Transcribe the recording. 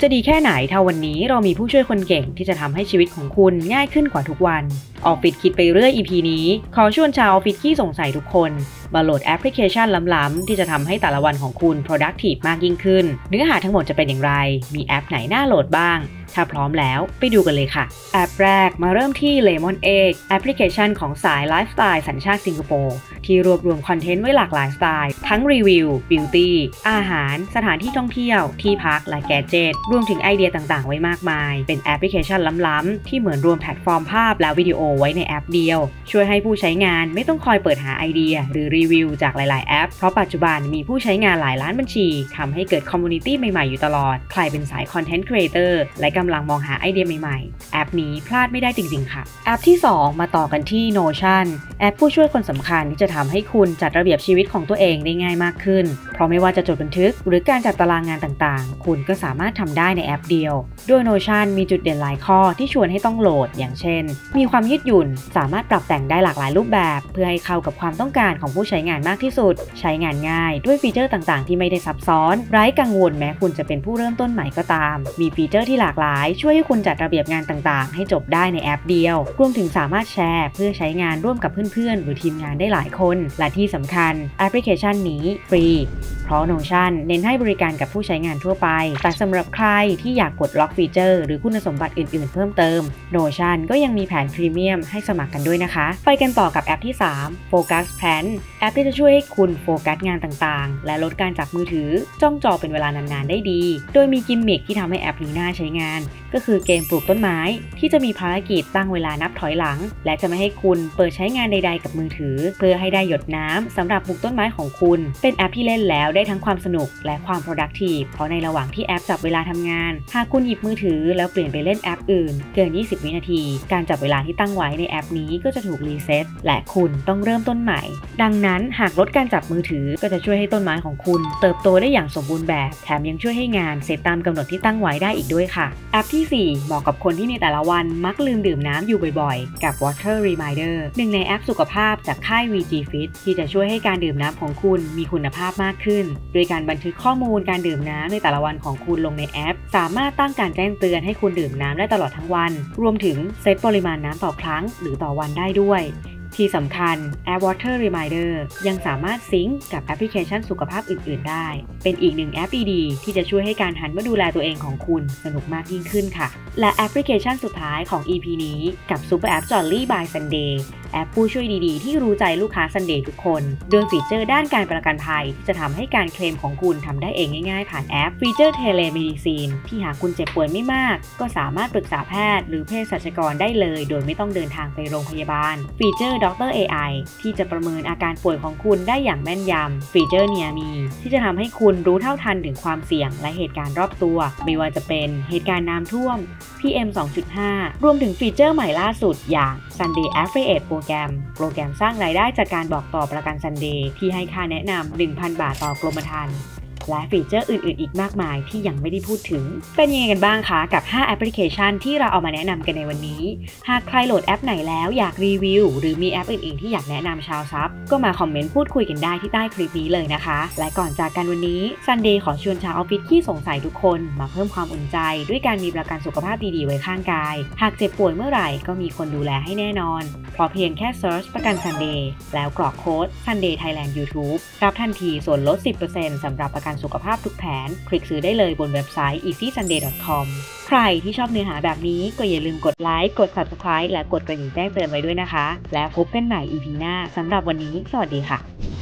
จะดีแค่ไหนถ้าวันนี้เรามีผู้ช่วยคนเก่งที่จะทำให้ชีวิตของคุณง่ายขึ้นกว่าทุกวันออฟฟิศคิดไปเรื่อย EP นี้ขอชวนชาวออฟฟิศขี้สงสัยทุกคนมาโหลดแอปพลิเคชันล้ำๆที่จะทำให้แต่ละวันของคุณ productive มากยิ่งขึ้นเนื้อหาทั้งหมดจะเป็นอย่างไรมีแอปไหนน่าโหลดบ้างถ้าพร้อมแล้วไปดูกันเลยค่ะแอปแรกมาเริ่มที่ Lemon Egg แอปพลิเคชันของสายไลฟ์สไตล์สัญชาติสิงคโปร์ที่รวบรวมคอนเทนต์ไว้หลากหลายสไตล์ทั้งรีวิวบิวตี้อาหารสถานที่ท่องเที่ยวที่พักและแกดเจ็ตรวมถึงไอเดียต่างๆไว้มากมายเป็นแอปพลิเคชันล้ำๆที่เหมือนรวมแพลตฟอร์มภาพและวิดีโอไว้ในแอปเดียวช่วยให้ผู้ใช้งานไม่ต้องคอยเปิดหาไอเดียหรือรีวิวจากหลายๆแอปเพราะปัจจุบันมีผู้ใช้งานหลายล้านบัญชีทำให้เกิดคอมมูนิตี้ใหม่ๆอยู่ตลอดใครเป็นสายคอนเทนต์ครีเอเตอร์และกำลังมองหาไอเดียใหม่ๆแอปนี้พลาดไม่ได้จริงๆค่ะแอปที่2มาต่อกันที่ Notion แอปผู้ช่วยคนสำคัญที่จะทำให้คุณจัดระเบียบชีวิตของตัวเองได้ง่ายมากขึ้นเพราะไม่ว่าจะจดบันทึกหรือการจัดตารางงานต่างๆคุณก็สามารถทำได้ในแอปเดียวโดย Notion มีจุดเด่นหลายข้อที่ชวนให้ต้องโหลดอย่างเช่นมีความยืดหยุ่นสามารถปรับแต่งได้หลากหลายรูปแบบเพื่อให้เข้ากับความต้องการของผู้ใช้งานมากที่สุดใช้งานง่ายด้วยฟีเจอร์ต่างๆที่ไม่ได้ซับซ้อนไร้กังวลแม้คุณจะเป็นผู้เริ่มต้นใหม่ก็ตามมีฟีเจอร์ที่หลากหลายช่วยให้คุณจัดระเบียบงานต่างๆให้จบได้ในแอปเดียวรวมถึงสามารถแชร์เพื่อใช้งานร่วมกับเพื่อนๆหรือทีมงานได้หลายคนและที่สำคัญแอปพลิเคชันนี้ฟรีเพราะ Notion เน้นให้บริการกับผู้ใช้งานทั่วไปแต่สำหรับใครที่อยากกดล็อกฟีเจอร์หรือคุณสมบัติอื่นๆเพิ่มเติม Notion ก็ยังมีแผนพรีเมียมให้สมัครกันด้วยนะคะไปกันต่อกับแอปที่3 Focus Plan แอปที่จะช่วยให้คุณโฟกัสงานต่างๆและลดการจับมือถือจ้องจอเป็นเวลานานๆได้ดีโดยมีกิมมิคที่ทำให้แอปนี้น่าใช้งานก็คือเกมปลูกต้นไม้ที่จะมีภารกิจตั้งเวลานับถอยหลังและจะไม่ให้คุณเปิดใช้งานใดๆกับมือถือเพื่อให้ได้หยดน้ำสำหรับปลูกต้นไม้ของคุณเป็นแอปที่เล่นแล้วได้ทั้งความสนุกและความ productive เพราะในระหว่างที่แอปจับเวลาทำงานหากคุณหยิบมือถือแล้วเปลี่ยนไปเล่นแอปอื่นเกิน20วินาทีการจับเวลาที่ตั้งไว้ในแอปนี้ก็จะถูกรีเซ็ตและคุณต้องเริ่มต้นใหม่ดังนั้นหากลดการจับมือถือก็จะช่วยให้ต้นไม้ของคุณเติบโตได้อย่างสมบูรณ์แบบแถมยังช่วยให้งานเสร็จตามกำหนดที่ตั้งไว้ได้อีกด้วยค่ะแอปที่4เหมาะกับคนที่ในแต่ละวันมักลืมดื่มน้ำอยู่บ่อยๆกับ Water Reminder หนึ่งในแอปสุขภาพจากค่าย VG Fit ที่จะช่วยให้การดื่มน้ำของคุณมีคุณภาพมากขึ้นโดยการบันทึกข้อมูลการดื่มน้ำในแต่ละวันของคุณลงในแอปสามารถตั้งการแจ้งเตือนให้คุณดื่มน้ำได้ตลอดทั้งวันรวมถึงเซตปริมาณน้ำต่อครั้งหรือต่อวันได้ด้วยที่สำคัญแอป Water Reminder ยังสามารถซิงก์กับแอปพลิเคชันสุขภาพอื่นๆได้เป็นอีกหนึ่งแอปดีๆที่จะช่วยให้การหันมาดูแลตัวเองของคุณสนุกมากยิ่งขึ้นค่ะและแอปพลิเคชันสุดท้ายของ EP นี้กับ Super App Jolly by Sunday แอปผู้ช่วยดีๆที่รู้ใจลูกค้า Sunday ทุกคนโดยฟีเจอร์ด้านการประกันภัยที่จะทำให้การเคลมของคุณทำได้เองง่ายๆผ่านแอปฟีเจอร์ Telemedicine ที่หากคุณเจ็บป่วยไม่มากก็สามารถปรึกษาแพทย์หรือเภสัชกรได้เลยโดยไม่ต้องเดินทางไปโรงพยาบาลฟีเจอร์ Dr. AI ที่จะประเมินอาการป่วยของคุณได้อย่างแม่นยำฟีเจอร์ Near Me ที่จะทำให้คุณรู้เท่าทันถึงความเสี่ยงและเหตุการณ์รอบตัวไม่ว่าจะเป็นเหตุการณ์น้ำท่วม PM 2.5 รวมถึงฟีเจอร์ใหม่ล่าสุดอย่าง Sunday Affiliate โปรแกรมสร้างรายได้จากการบอกต่อประกัน Sunday ที่ให้ค่าแนะนำ 1,000 บาทต่อกรมธรรม์และฟีเจอร์อื่นๆอีกมากมายที่ยังไม่ได้พูดถึงเป็นยังไงกันบ้างคะกับ5แอปพลิเคชันที่เราเอามาแนะนำกันในวันนี้หากใครโหลดแอปไหนแล้วอยากรีวิวหรือมีแอปอื่นๆที่อยากแนะนำชาวซับก็มาคอมเมนต์พูดคุยกันได้ที่ใต้คลิปนี้เลยนะคะและก่อนจากกันวันนี้ Sunday ขอชวนชาวออฟฟิศขี้สงสัยทุกคนมาเพิ่มความอุ่นใจด้วยการมีประกันสุขภาพดีๆไว้ข้างกายหากเจ็บป่วยเมื่อไหร่ก็มีคนดูแลให้แน่นอนเพราะเพียงแค่เซิร์ชประกัน Sunday แล้วกรอกโค้ด Sunday Thailand YouTube รับทันทีส่วนลด 10% สำหรับประกันสุขภาพทุกแผนคลิกซื้อได้เลยบนเว็บไซต์ easysunday.com ใครที่ชอบเนื้อหาแบบนี้ก็อย่าลืมกดไลค์กด Subscribe และกดกระดิ่งแจ้งเตือนไว้ด้วยนะคะและพบกันใหม่ EP หน้าสำหรับวันนี้สวัสดีค่ะ